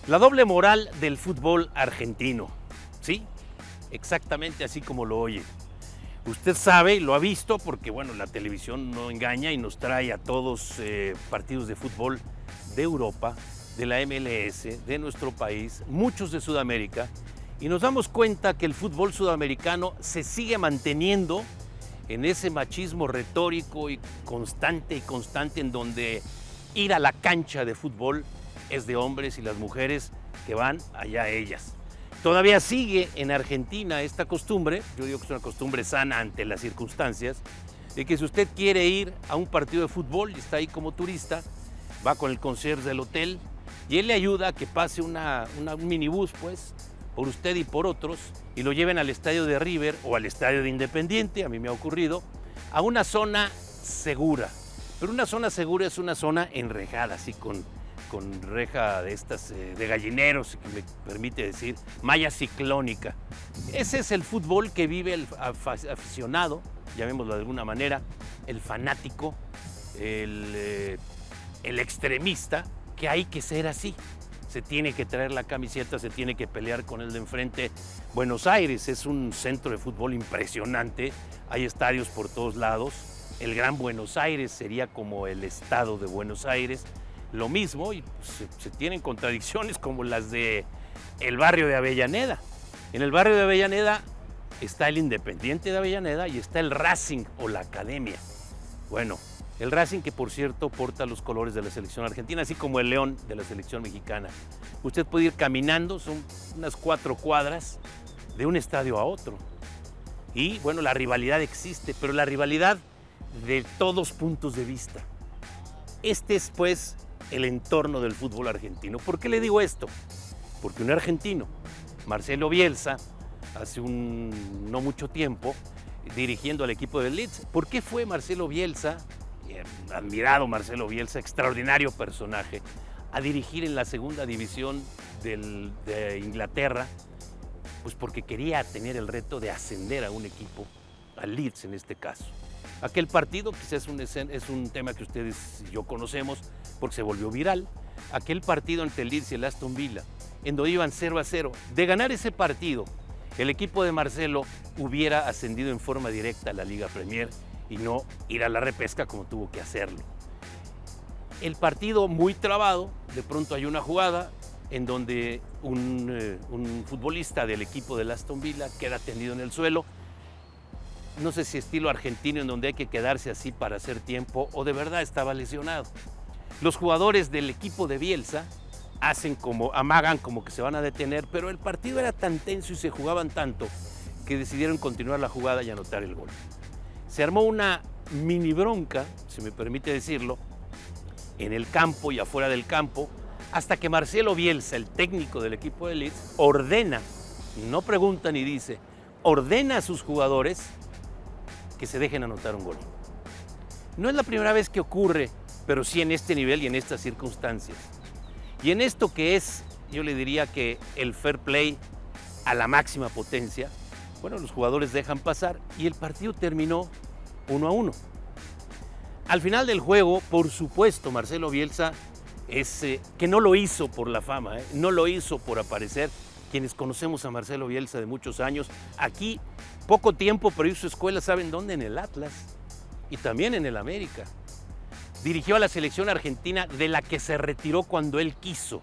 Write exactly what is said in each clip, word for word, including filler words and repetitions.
La doble moral del fútbol argentino, ¿sí? Exactamente así como lo oye. Usted sabe y lo ha visto porque, bueno, la televisión no engaña y nos trae a todos eh, partidos de fútbol de Europa, de la M L S, de nuestro país, muchos de Sudamérica, y nos damos cuenta que el fútbol sudamericano se sigue manteniendo en ese machismo retórico y constante y constante en donde ir a la cancha de fútbol es de hombres y las mujeres que van allá a ellas. Todavía sigue en Argentina esta costumbre, yo digo que es una costumbre sana ante las circunstancias, de que si usted quiere ir a un partido de fútbol y está ahí como turista, va con el concierge del hotel y él le ayuda a que pase una, una, un minibús, pues, por usted y por otros, y lo lleven al estadio de River o al estadio de Independiente, a mí me ha ocurrido, a una zona segura. Pero una zona segura es una zona enrejada, así con, con reja de estas, eh, de gallineros, que me permite decir, malla ciclónica. Ese es el fútbol que vive el aficionado, llamémoslo de alguna manera, el fanático, el, eh, el extremista, que hay que ser así. Se tiene que traer la camiseta, se tiene que pelear con el de enfrente. Buenos Aires es un centro de fútbol impresionante, hay estadios por todos lados. El Gran Buenos Aires sería como el estado de Buenos Aires, lo mismo, y se, se tienen contradicciones como las de el barrio de Avellaneda. En el barrio de Avellaneda está el Independiente de Avellaneda y está el Racing o la Academia. Bueno, el Racing, que por cierto porta los colores de la selección argentina, así como el León de la selección mexicana. Usted puede ir caminando, son unas cuatro cuadras de un estadio a otro. Y bueno, la rivalidad existe, pero la rivalidad de todos puntos de vista. Este es pues el entorno del fútbol argentino. ¿Por qué le digo esto? Porque un argentino, Marcelo Bielsa, hace un no mucho tiempo, dirigiendo al equipo del Leeds. ¿Por qué fue Marcelo Bielsa, admirado Marcelo Bielsa, extraordinario personaje, a dirigir en la segunda división del, de Inglaterra? Pues porque quería tener el reto de ascender a un equipo, al Leeds en este caso. Aquel partido quizás es un, es un tema que ustedes y yo conocemos porque se volvió viral. Aquel partido entre el Leeds y el Aston Villa, en donde iban cero a cero. De ganar ese partido, el equipo de Marcelo hubiera ascendido en forma directa a la Liga Premier y no ir a la repesca como tuvo que hacerlo. El partido muy trabado, de pronto hay una jugada en donde un, eh, un futbolista del equipo del Aston Villa queda tendido en el suelo. No sé si estilo argentino en donde hay que quedarse así para hacer tiempo o de verdad estaba lesionado. Los jugadores del equipo de Bielsa hacen como, amagan como que se van a detener, pero el partido era tan tenso y se jugaban tanto que decidieron continuar la jugada y anotar el gol. Se armó una mini bronca, si me permite decirlo, en el campo y afuera del campo, hasta que Marcelo Bielsa, el técnico del equipo de Leeds, ordena, no pregunta ni dice, ordena a sus jugadores que se dejen anotar un gol. No es la primera vez que ocurre, pero sí en este nivel y en estas circunstancias. Y en esto que es, yo le diría que el fair play a la máxima potencia, bueno, los jugadores dejan pasar y el partido terminó uno a uno. Al final del juego, por supuesto, Marcelo Bielsa es eh, que no lo hizo por la fama, eh, no lo hizo por aparecer. Quienes conocemos a Marcelo Bielsa de muchos años, aquí poco tiempo, pero hizo escuela, ¿saben dónde? En el Atlas y también en el América. Dirigió a la selección argentina de la que se retiró cuando él quiso.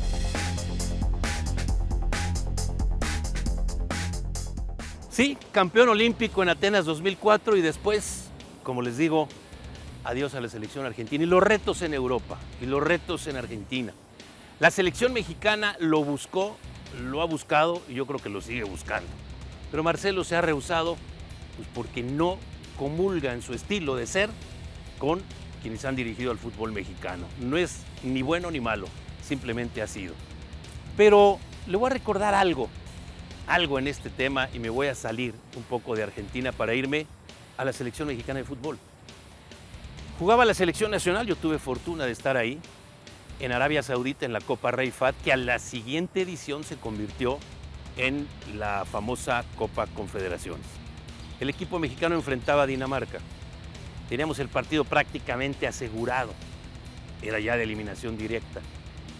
Sí, campeón olímpico en Atenas dos mil cuatro y después, como les digo, adiós a la selección argentina y los retos en Europa y los retos en Argentina. La selección mexicana lo buscó, lo ha buscado y yo creo que lo sigue buscando. Pero Marcelo se ha rehusado pues, porque no comulga en su estilo de ser con quienes han dirigido al fútbol mexicano. No es ni bueno ni malo, simplemente ha sido. Pero le voy a recordar algo, algo en este tema y me voy a salir un poco de Argentina para irme a la selección mexicana de fútbol. Jugaba la selección nacional, yo tuve fortuna de estar ahí, en Arabia Saudita en la Copa Rey Fahd, que a la siguiente edición se convirtió en la famosa Copa Confederaciones. El equipo mexicano enfrentaba a Dinamarca. Teníamos el partido prácticamente asegurado. Era ya de eliminación directa.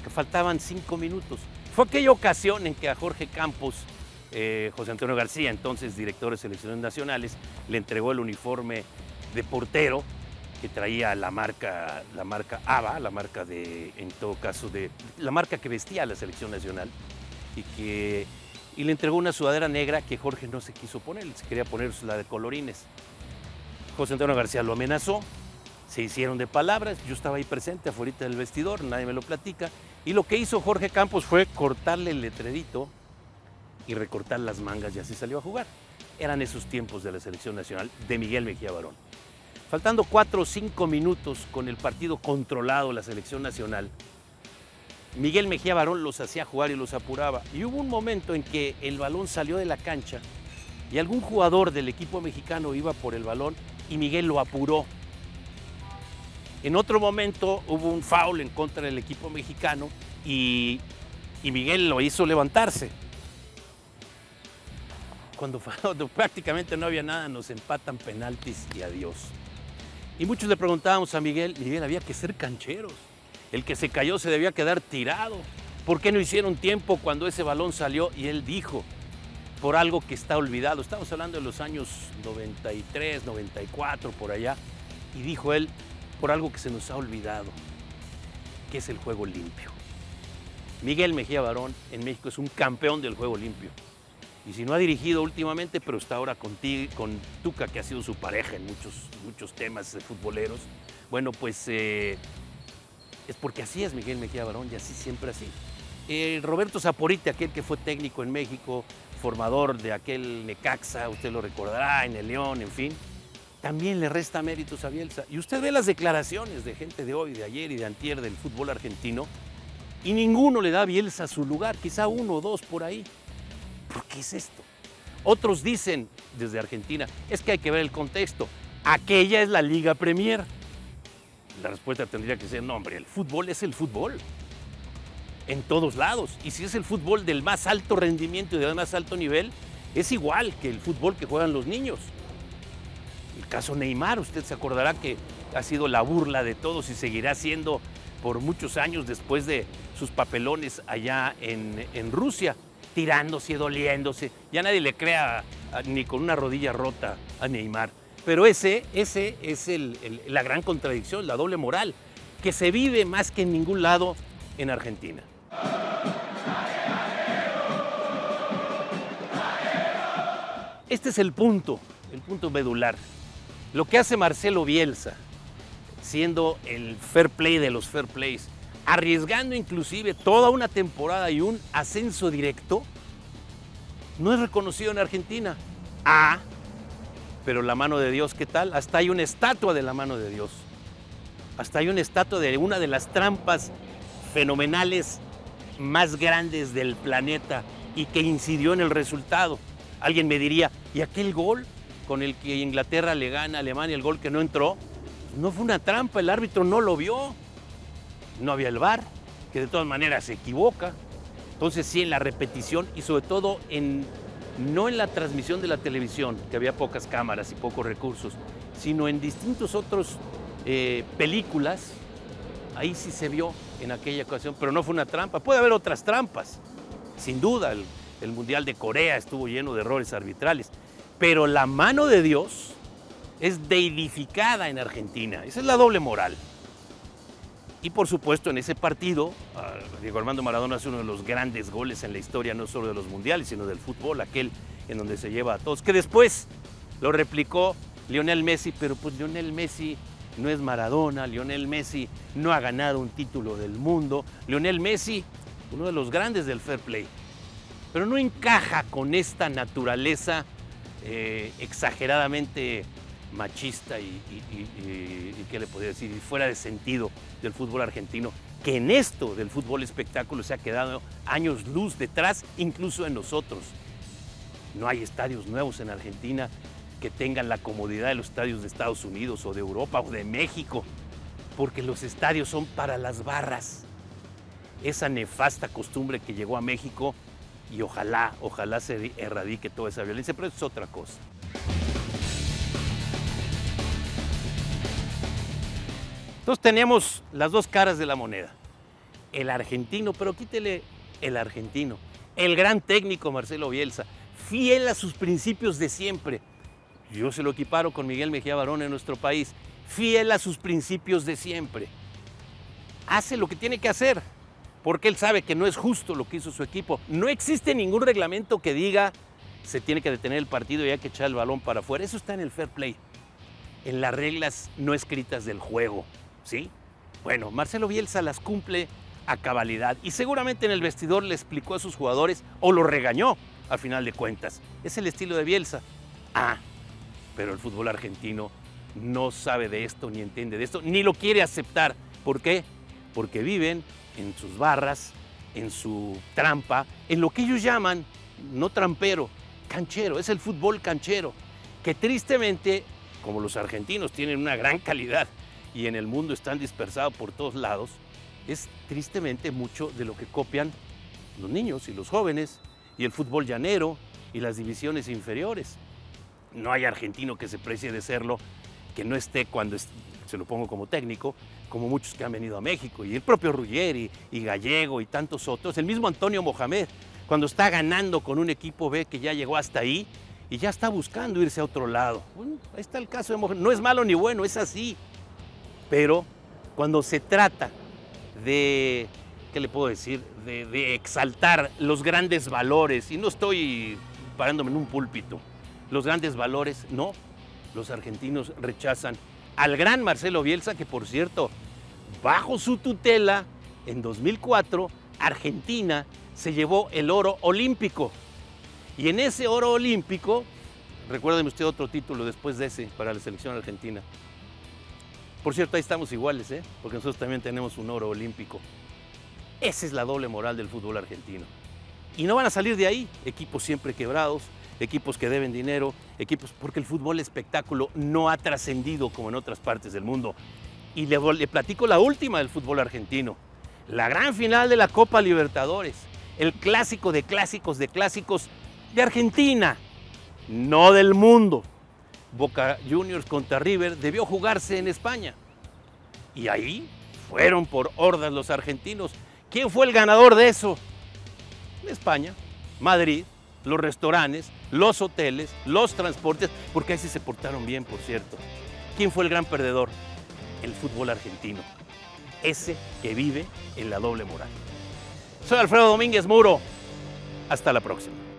que faltaban cinco minutos. Fue aquella ocasión en que a Jorge Campos, eh, José Antonio García, entonces director de selecciones nacionales, le entregó el uniforme de portero que traía la marca, la marca ABA, la marca de, en todo caso, de la marca que vestía a la selección nacional, y que y le entregó una sudadera negra que Jorge no se quiso poner, se quería poner la de colorines. José Antonio García lo amenazó, se hicieron de palabras, yo estaba ahí presente afuera del vestidor, nadie me lo platica, y lo que hizo Jorge Campos fue cortarle el letrerito y recortar las mangas y así salió a jugar. Eran esos tiempos de la selección nacional de Miguel Mejía Barón. Faltando cuatro o cinco minutos con el partido controlado, la selección nacional, Miguel Mejía Barón los hacía jugar y los apuraba. Y hubo un momento en que el balón salió de la cancha y algún jugador del equipo mexicano iba por el balón y Miguel lo apuró. En otro momento hubo un foul en contra del equipo mexicano y, y Miguel lo hizo levantarse. Cuando, cuando prácticamente no había nada, nos empatan penaltis y adiós. Y muchos le preguntábamos a Miguel, Miguel, había que ser cancheros. El que se cayó se debía quedar tirado. ¿Por qué no hicieron tiempo cuando ese balón salió? Y él dijo, por algo que está olvidado. Estamos hablando de los años noventa y tres, noventa y cuatro, por allá. Y dijo él, por algo que se nos ha olvidado, que es el juego limpio. Miguel Mejía Barón en México es un campeón del juego limpio. Y si no ha dirigido últimamente, pero está ahora contigo, con Tuca, que ha sido su pareja en muchos, muchos temas futboleros, bueno, pues eh, es porque así es Miguel Mejía Barón y así siempre así. Eh, Roberto Saporite, aquel que fue técnico en México, formador de aquel Necaxa, usted lo recordará, en el León, en fin, también le resta méritos a Bielsa. Y usted ve las declaraciones de gente de hoy, de ayer y de antier del fútbol argentino, y ninguno le da a Bielsa su lugar, quizá uno o dos por ahí. ¿Por qué es esto? Otros dicen desde Argentina, es que hay que ver el contexto. Aquella es la Liga Premier. La respuesta tendría que ser, no hombre, el fútbol es el fútbol. En todos lados. Y si es el fútbol del más alto rendimiento y del más alto nivel, es igual que el fútbol que juegan los niños. El caso Neymar, usted se acordará que ha sido la burla de todos y seguirá siendo por muchos años después de sus papelones allá en, en Rusia, tirándose, doliéndose. Ya nadie le crea a, ni con una rodilla rota a Neymar. Pero ese, ese es el, el, la gran contradicción, la doble moral, que se vive más que en ningún lado en Argentina. Este es el punto, el punto medular. Lo que hace Marcelo Bielsa, siendo el fair play de los fair plays, arriesgando inclusive toda una temporada y un ascenso directo, no es reconocido en Argentina. Ah, pero la mano de Dios, ¿qué tal? Hasta hay una estatua de la mano de Dios. Hasta hay una estatua de una de las trampas fenomenales más grandes del planeta y que incidió en el resultado. Alguien me diría, ¿y aquel gol con el que Inglaterra le gana a Alemania, el gol que no entró? No fue una trampa, el árbitro no lo vio. No había el V A R, que de todas maneras se equivoca. Entonces sí, en la repetición y sobre todo en, no en la transmisión de la televisión, que había pocas cámaras y pocos recursos, sino en distintos otros eh, películas, ahí sí se vio en aquella ocasión, pero no fue una trampa. Puede haber otras trampas, sin duda, el, el Mundial de Corea estuvo lleno de errores arbitrales, pero la mano de Dios es deidificada en Argentina, esa es la doble moral. Y por supuesto en ese partido, Diego Armando Maradona hace uno de los grandes goles en la historia, no solo de los mundiales, sino del fútbol, aquel en donde se lleva a todos, que después lo replicó Lionel Messi, pero pues Lionel Messi no es Maradona, Lionel Messi no ha ganado un título del mundo, Lionel Messi, uno de los grandes del fair play, pero no encaja con esta naturaleza eh, exageradamente machista y, y, y, y, y qué le podría decir, y fuera de sentido del fútbol argentino, que en esto del fútbol espectáculo se ha quedado años luz detrás, incluso en nosotros. No hay estadios nuevos en Argentina que tengan la comodidad de los estadios de Estados Unidos o de Europa o de México, porque los estadios son para las barras. Esa nefasta costumbre que llegó a México y ojalá, ojalá se erradique toda esa violencia, pero eso es otra cosa. Entonces tenemos las dos caras de la moneda. el argentino, pero quítele el argentino, el gran técnico Marcelo Bielsa, fiel a sus principios de siempre. Yo se lo equiparo con Miguel Mejía Barón en nuestro país, fiel a sus principios de siempre. Hace lo que tiene que hacer, porque él sabe que no es justo lo que hizo su equipo. No existe ningún reglamento que diga se tiene que detener el partido y hay que echar el balón para afuera. Eso está en el fair play, en las reglas no escritas del juego, ¿sí? Bueno, Marcelo Bielsa las cumple a cabalidad y seguramente en el vestidor le explicó a sus jugadores o lo regañó al final de cuentas. Es el estilo de Bielsa. Ah, pero el fútbol argentino no sabe de esto, ni entiende de esto, ni lo quiere aceptar. ¿Por qué? Porque viven en sus barras, en su trampa, en lo que ellos llaman, no trampero, canchero. Es el fútbol canchero, que tristemente, como los argentinos tienen una gran calidad y en el mundo están dispersados por todos lados, es tristemente mucho de lo que copian los niños y los jóvenes y el fútbol llanero y las divisiones inferiores. No hay argentino que se precie de serlo, que no esté cuando es, se lo pongo como técnico, como muchos que han venido a México, y el propio Ruggeri y Gallego y tantos otros, el mismo Antonio Mohamed, cuando está ganando con un equipo, ve que ya llegó hasta ahí y ya está buscando irse a otro lado. Bueno, ahí está el caso de Mohamed, no es malo ni bueno, es así, pero cuando se trata de, ¿qué le puedo decir?, de, de exaltar los grandes valores, y no estoy parándome en un púlpito, los grandes valores, no, los argentinos rechazan al gran Marcelo Bielsa, que por cierto, bajo su tutela, en dos mil cuatro, Argentina se llevó el oro olímpico. Y en ese oro olímpico, recuérdeme usted otro título después de ese para la selección argentina. Por cierto, ahí estamos iguales, ¿eh? Porque nosotros también tenemos un oro olímpico. Esa es la doble moral del fútbol argentino. Y no van a salir de ahí equipos siempre quebrados, equipos que deben dinero, equipos porque el fútbol espectáculo no ha trascendido como en otras partes del mundo. Y le, le platico la última del fútbol argentino. La gran final de la Copa Libertadores. El clásico de clásicos de clásicos de Argentina, no del mundo. Boca Juniors contra River debió jugarse en España. Y ahí fueron por hordas los argentinos. ¿Quién fue el ganador de eso? España, Madrid, los restaurantes, los hoteles, los transportes, porque ahí sí se portaron bien, por cierto. ¿Quién fue el gran perdedor? El fútbol argentino, ese que vive en la doble moral. Soy Alfredo Domínguez Muro. Hasta la próxima.